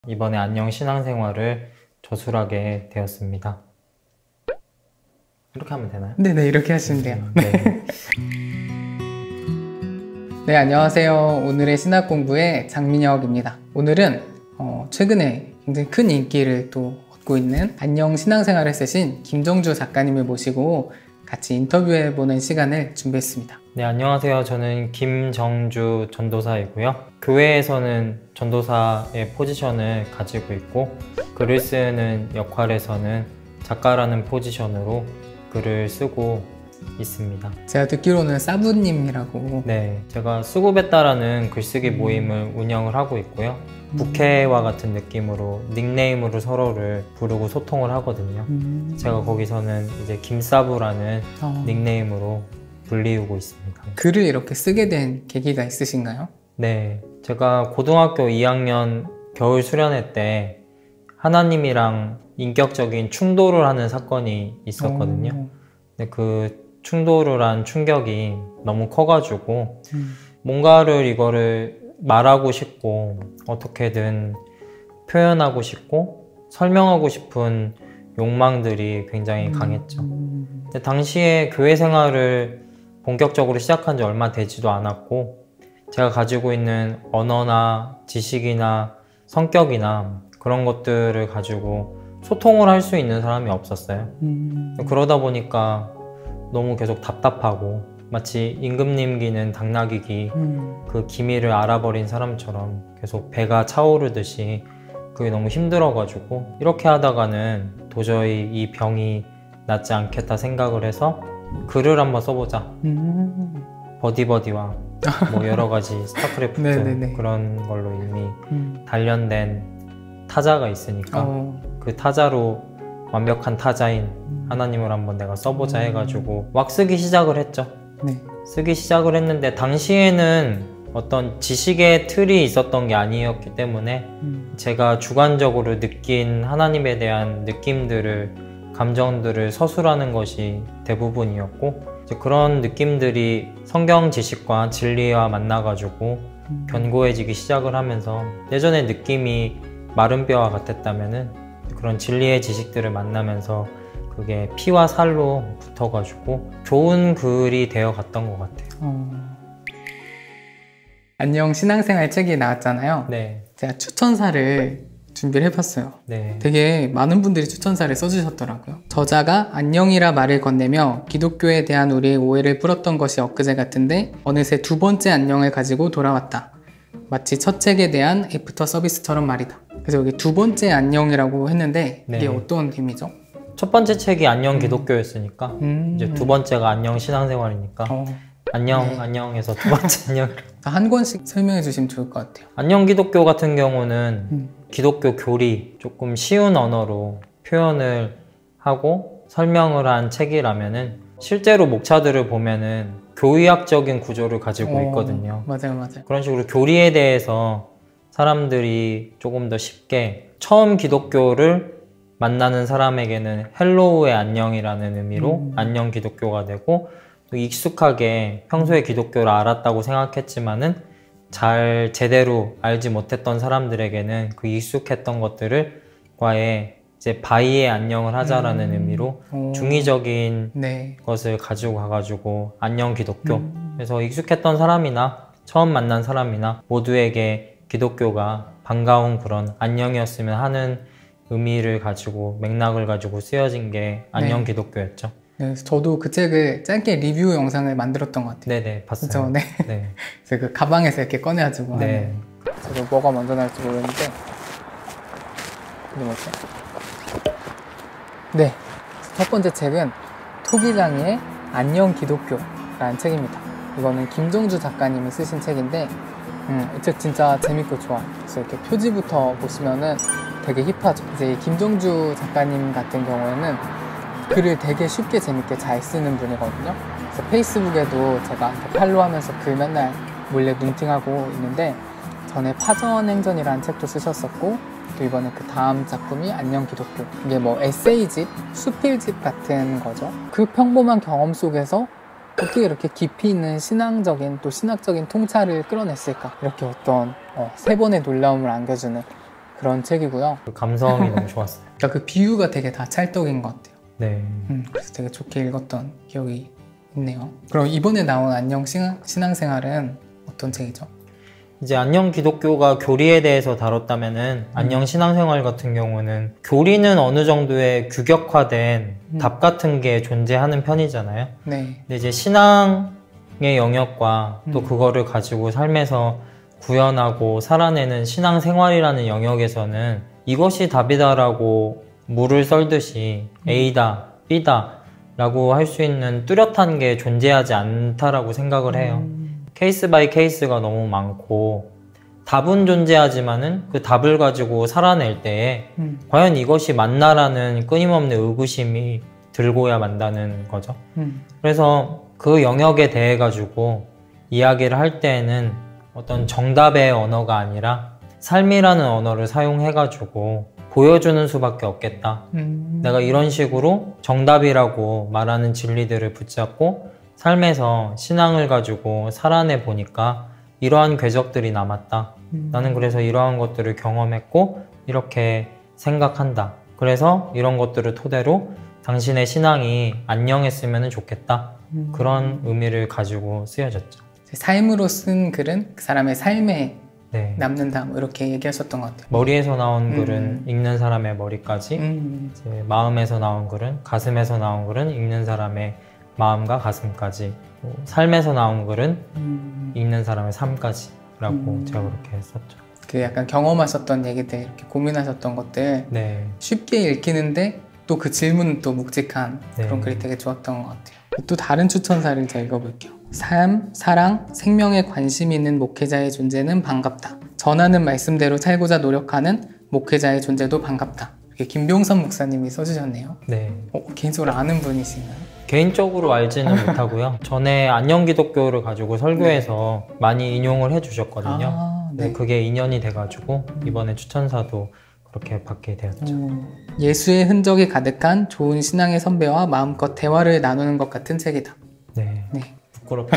이번에 안녕 신앙생활을 저술하게 되었습니다. 이렇게 하면 되나요? 네네, 이렇게 하시면 돼요. 네. 네, 안녕하세요. 오늘의 신학 공부의 장민혁입니다. 오늘은 최근에 굉장히 큰 인기를 또 얻고 있는 안녕 신앙생활을 쓰신 김정주 작가님을 모시고 같이 인터뷰해보는 시간을 준비했습니다. 네, 안녕하세요. 저는 김정주 전도사이고요. 교회에서는 전도사의 포지션을 가지고 있고, 글을 쓰는 역할에서는 작가라는 포지션으로 글을 쓰고 있습니다. 제가 듣기로는 사부님이라고. 네, 제가 수고했다라는 글쓰기 모임을 운영을 하고 있고요. 부캐와 같은 느낌으로 닉네임으로 서로를 부르고 소통을 하거든요. 제가 거기서는 이제 김사부라는 닉네임으로 불리우고 있습니다. 글을 이렇게 쓰게 된 계기가 있으신가요? 네, 제가 고등학교 2학년 겨울 수련회 때 하나님이랑 인격적인 충돌을 하는 사건이 있었거든요. 근데 그 충돌을 한 충격이 너무 커가지고 뭔가를 이거를 말하고 싶고 어떻게든 표현하고 싶고 설명하고 싶은 욕망들이 굉장히 강했죠. 근데 당시에 교회 생활을 본격적으로 시작한 지 얼마 되지도 않았고, 제가 가지고 있는 언어나 지식이나 성격이나 그런 것들을 가지고 소통을 할 수 있는 사람이 없었어요. 그러다 보니까 너무 계속 답답하고, 마치 임금님 기는 당나귀 기, 그 기미를 알아버린 사람처럼 계속 배가 차오르듯이 그게 너무 힘들어가지고, 이렇게 하다가는 도저히 이 병이 낫지 않겠다 생각을 해서 글을 한번 써보자. 버디버디와 뭐 여러 가지 스타크래프트 그런 걸로 이미 단련된 타자가 있으니까 그 타자로 완벽한 타자인 하나님을 한번 내가 써보자 해가지고 막 쓰기 시작을 했죠. 쓰기 시작을 했는데 당시에는 어떤 지식의 틀이 있었던 게 아니었기 때문에 제가 주관적으로 느낀 하나님에 대한 느낌들을, 감정들을 서술하는 것이 대부분이었고, 이제 그런 느낌들이 성경 지식과 진리와 만나가지고 견고해지기 시작을 하면서, 예전에 느낌이 마른 뼈와 같았다면은 그런 진리의 지식들을 만나면서 그게 피와 살로 붙어가지고 좋은 글이 되어 갔던 것 같아요. 안녕 신앙생활 책이 나왔잖아요. 네. 제가 추천사를 준비를 해봤어요. 네. 되게 많은 분들이 추천사를 써주셨더라고요. 저자가 안녕이라 말을 건네며 기독교에 대한 우리의 오해를 풀었던 것이 엊그제 같은데 어느새 두 번째 안녕을 가지고 돌아왔다. 마치 첫 책에 대한 애프터 서비스처럼 말이다. 그래서 여기 두 번째 안녕이라고 했는데 이게 어떤 의미죠? 첫 번째 책이 안녕 기독교였으니까 이제 두 번째가 안녕 신앙생활이니까 안녕 안녕에서 두 번째 안녕. 한 권씩 설명해 주시면 좋을 것 같아요. 안녕 기독교 같은 경우는 기독교 교리, 조금 쉬운 언어로 표현을 하고 설명을 한 책이라면은, 실제로 목차들을 보면은 교의학적인 구조를 가지고 있거든요. 맞아요. 그런 식으로 교리에 대해서 사람들이 조금 더 쉽게, 처음 기독교를 만나는 사람에게는 헬로우의 안녕이라는 의미로 안녕 기독교가 되고, 또 익숙하게 평소에 기독교를 알았다고 생각했지만은 잘 제대로 알지 못했던 사람들에게는 그 익숙했던 것들을 과에 이제 바이의 안녕을 하자라는 의미로 중의적인 것을 가지고 가가지고 안녕 기독교. 그래서 익숙했던 사람이나 처음 만난 사람이나 모두에게 기독교가 반가운 그런 안녕이었으면 하는 의미를 가지고, 맥락을 가지고 쓰여진 게 안녕 기독교였죠. 그래서 저도 그 책을 짧게 리뷰 영상을 만들었던 것 같아요. 네네, 봤어요. 그래서 그래서 그 가방에서 이렇게 꺼내가지고 저도 뭐가 먼저 나올지 모르는데 이게 뭐지? 네, 첫 번째 책은 토기장의 안녕 기독교라는 책입니다. 이거는 김정주 작가님이 쓰신 책인데 이 책 진짜 재밌고 좋아요. 그래서 이렇게 표지부터 보시면은 되게 힙하죠. 이제 김정주 작가님 같은 경우에는 글을 되게 쉽게 재밌게 잘 쓰는 분이거든요. 그래서 페이스북에도 제가 팔로우하면서 글 맨날 몰래 눈팅하고 있는데, 전에 파전행전이라는 책도 쓰셨었고, 또 이번에 그 다음 작품이 안녕 기독교. 이게 뭐 에세이집, 수필집 같은 거죠. 그 평범한 경험 속에서 어떻게 이렇게 깊이 있는 신앙적인 또 신학적인 통찰을 끌어냈을까, 이렇게 어떤 세 번의 놀라움을 안겨주는 그런 책이고요. 그 감성이 너무 좋았어요. 그러니까 그 비유가 되게 다 찰떡인 것 같아요. 네. 그래서 되게 좋게 읽었던 기억이 있네요. 그럼 이번에 나온 안녕 신앙생활은 어떤 책이죠? 이제 안녕 기독교가 교리에 대해서 다뤘다면은 안녕 신앙생활 같은 경우는 교리는 어느 정도의 규격화된 답 같은 게 존재하는 편이잖아요. 네. 근데 이제 신앙의 영역과 또 그거를 가지고 삶에서 구현하고 살아내는 신앙생활이라는 영역에서는 이것이 답이다라고 물을 썰듯이 A다, B다 라고 할 수 있는 뚜렷한 게 존재하지 않다라고 생각을 해요. 케이스 바이 케이스가 너무 많고 답은 존재하지만은 그 답을 가지고 살아낼 때에 과연 이것이 맞나라는 끊임없는 의구심이 들고야 만다는 거죠. 그래서 그 영역에 대해 가지고 이야기를 할 때에는 어떤 정답의 언어가 아니라 삶이라는 언어를 사용해 가지고 보여주는 수밖에 없겠다. 내가 이런 식으로 정답이라고 말하는 진리들을 붙잡고 삶에서 신앙을 가지고 살아내 보니까 이러한 궤적들이 남았다. 나는 그래서 이러한 것들을 경험했고 이렇게 생각한다. 그래서 이런 것들을 토대로 당신의 신앙이 안녕했으면 좋겠다. 그런 의미를 가지고 쓰여졌죠. 삶으로 쓴 글은 그 사람의 삶에 네. 남는다, 뭐 이렇게 얘기하셨던 것 같아요. 머리에서 나온 글은 읽는 사람의 머리까지, 이제 마음에서 나온 글은, 가슴에서 나온 글은 읽는 사람의 마음과 가슴까지, 삶에서 나온 글은 읽는 사람의 삶까지라고 제가 그렇게 했었죠. 그 약간 경험하셨던 얘기들, 이렇게 고민하셨던 것들 네. 쉽게 읽히는데 또 그 질문은 또 묵직한 그런 글이 되게 좋았던 것 같아요. 또 다른 추천사를 제가 읽어볼게요. 삶, 사랑, 생명에 관심 있는 목회자의 존재는 반갑다. 전하는 말씀대로 살고자 노력하는 목회자의 존재도 반갑다. 이렇게 김병선 목사님이 써주셨네요. 네. 개인적으로 아는 분이신가요? 개인적으로 알지는 못하고요. 전에 안녕 기독교를 가지고 설교에서 많이 인용을 해주셨거든요. 네. 그게 인연이 돼가지고 이번에 추천사도 그렇게 받게 되었죠. 예수의 흔적이 가득한 좋은 신앙의 선배와 마음껏 대화를 나누는 것 같은 책이다. 네. 네. 부끄럽다.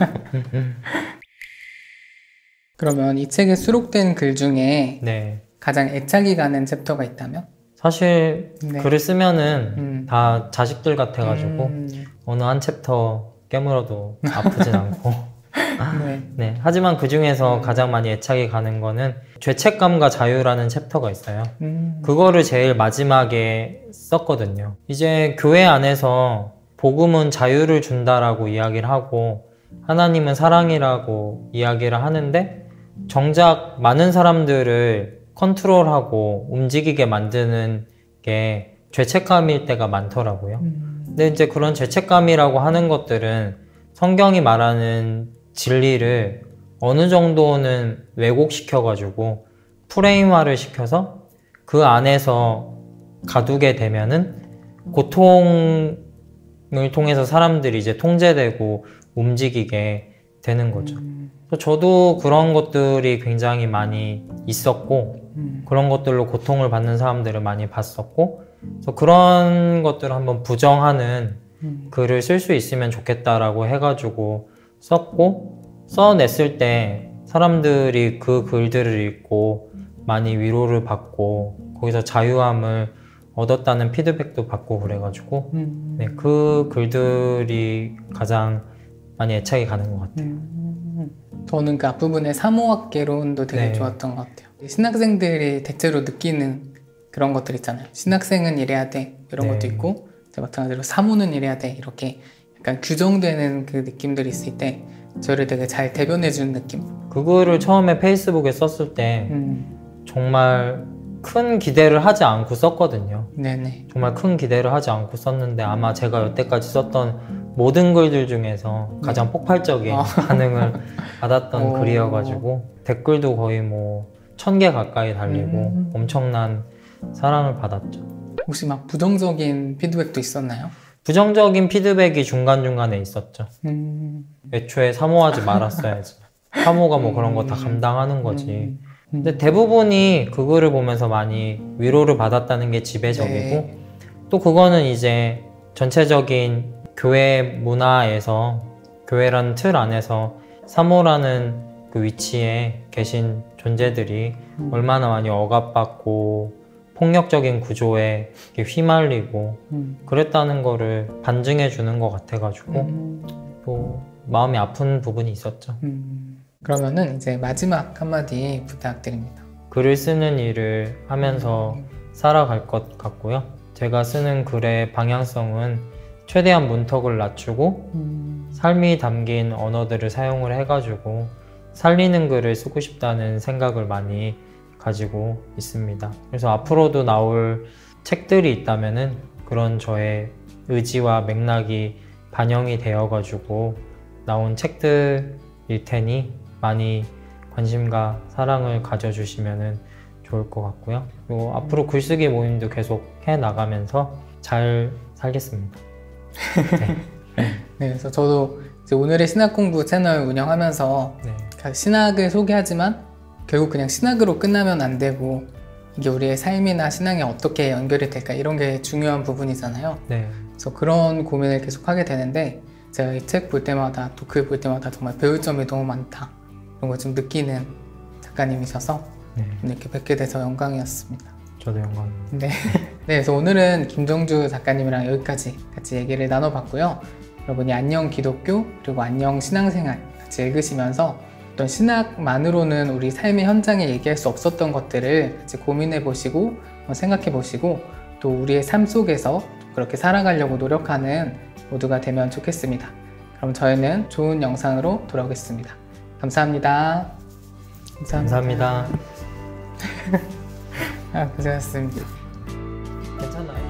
그러면 이 책에 수록된 글 중에 네. 가장 애착이 가는 챕터가 있다면? 사실 네. 글을 쓰면은 다 자식들 같아가지고 어느 한 챕터 깨물어도 아프진 않고 네. 네. 하지만 그 중에서 가장 많이 애착이 가는 거는 죄책감과 자유라는 챕터가 있어요. 그거를 제일 마지막에 썼거든요. 이제 교회 안에서 복음은 자유를 준다라고 이야기를 하고 하나님은 사랑이라고 이야기를 하는데 정작 많은 사람들을 컨트롤하고 움직이게 만드는 게 죄책감일 때가 많더라고요. 근데 이제 그런 죄책감이라고 하는 것들은 성경이 말하는 진리를 어느 정도는 왜곡시켜가지고 프레임화를 시켜서 그 안에서 가두게 되면은 고통을 통해서 사람들이 이제 통제되고 움직이게 되는 거죠. 저도 그런 것들이 굉장히 많이 있었고 그런 것들로 고통을 받는 사람들을 많이 봤었고 그래서 그런 것들을 한번 부정하는 글을 쓸 수 있으면 좋겠다라고 해가지고 썼고 써냈을 때 사람들이 그 글들을 읽고 많이 위로를 받고 거기서 자유함을 얻었다는 피드백도 받고 그래가지고 네, 그 글들이 가장 많이 애착이 가는 것 같아요. 저는 그 앞부분의 사모학개론도 되게 네. 좋았던 것 같아요. 신학생들이 대체로 느끼는 그런 것들 있잖아요. 신학생은 이래야 돼 이런 네. 것도 있고 마찬가지로 사모는 이래야 돼 이렇게 약간 규정되는 그 느낌들이 있을 때 저를 되게 잘 대변해주는 느낌. 그 글을 처음에 페이스북에 썼을 때 정말 큰 기대를 하지 않고 썼거든요. 네네. 정말 큰 기대를 하지 않고 썼는데 아마 제가 여태까지 썼던 모든 글들 중에서 가장 폭발적인 반응을 받았던 글이어가지고 댓글도 거의 뭐 1000개 가까이 달리고 엄청난 사랑을 받았죠. 혹시 막 부정적인 피드백도 있었나요? 부정적인 피드백이 중간중간에 있었죠. 애초에 사모하지 말았어야지. 사모가 뭐 그런 거 다 감당하는 거지. 근데 대부분이 그 글을 보면서 많이 위로를 받았다는 게 지배적이고 네. 또 그거는 이제 전체적인 교회 문화에서 교회라는 틀 안에서 사모라는 그 위치에 계신 존재들이 얼마나 많이 억압받고 폭력적인 구조에 이렇게 휘말리고 그랬다는 거를 반증해 주는 것 같아가지고 또 마음이 아픈 부분이 있었죠. 그러면은 이제 마지막 한마디 부탁드립니다. 글을 쓰는 일을 하면서 살아갈 것 같고요. 제가 쓰는 글의 방향성은 최대한 문턱을 낮추고 삶이 담긴 언어들을 사용을 해가지고 살리는 글을 쓰고 싶다는 생각을 많이 가지고 있습니다. 그래서 앞으로도 나올 책들이 있다면은 그런 저의 의지와 맥락이 반영이 되어가지고 나온 책들일 테니 많이 관심과 사랑을 가져주시면 좋을 것 같고요. 그리고 앞으로 글쓰기 모임도 계속 해나가면서 잘 살겠습니다. 네, 그래서 저도 이제 오늘의 신학 공부 채널 운영하면서 네. 신학을 소개하지만 결국 그냥 신학으로 끝나면 안 되고 이게 우리의 삶이나 신앙에 어떻게 연결이 될까 이런 게 중요한 부분이잖아요. 네. 그래서 그런 고민을 계속 하게 되는데 제가 이 책 볼 때마다 또 글 볼 때마다 정말 배울 점이 너무 많다 이런 걸 좀 느끼는 작가님이셔서 네. 이렇게 뵙게 돼서 영광이었습니다. 저도 영광입니다. 네. 네, 그래서 오늘은 김정주 작가님이랑 여기까지 같이 얘기를 나눠봤고요. 여러분이 안녕 기독교 그리고 안녕 신앙생활 같이 읽으시면서 어떤 신학만으로는 우리 삶의 현장에 얘기할 수 없었던 것들을 같이 고민해 보시고 생각해 보시고 또 우리의 삶 속에서 그렇게 살아가려고 노력하는 모두가 되면 좋겠습니다. 그럼 저희는 좋은 영상으로 돌아오겠습니다. 감사합니다. 감사합니다. 고생하셨습니다. 괜찮아요.